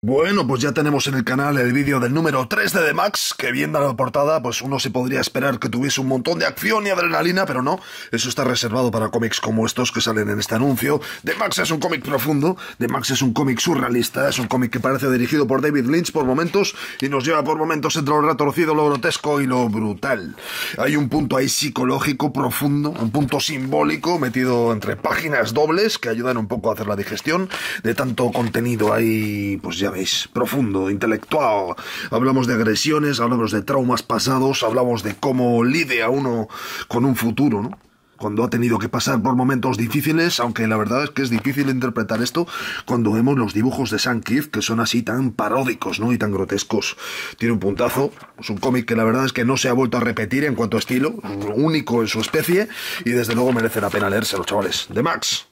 Bueno, pues ya tenemos en el canal el vídeo del número 3 de The Max, que viendo la portada, pues uno se podría esperar que tuviese un montón de acción y adrenalina, pero no, eso está reservado para cómics como estos que salen en este anuncio. The Max es un cómic profundo, The Max es un cómic surrealista, es un cómic que parece dirigido por David Lynch por momentos y nos lleva por momentos entre lo retorcido, lo grotesco y lo brutal. Hay un punto ahí psicológico profundo, un punto simbólico metido entre páginas dobles que ayudan un poco a hacer la digestión de tanto contenido ahí, pues ya veis, profundo, intelectual. Hablamos de agresiones, hablamos de traumas pasados, hablamos de cómo lidia uno con un futuro, ¿no? Cuando ha tenido que pasar por momentos difíciles, aunque la verdad es que es difícil interpretar esto cuando vemos los dibujos de Sam Kidd, que son así tan paródicos, ¿no? Y tan grotescos. Tiene un puntazo, es un cómic que la verdad es que no se ha vuelto a repetir en cuanto a estilo, único en su especie, y desde luego merece la pena leérselo, chavales. The Max.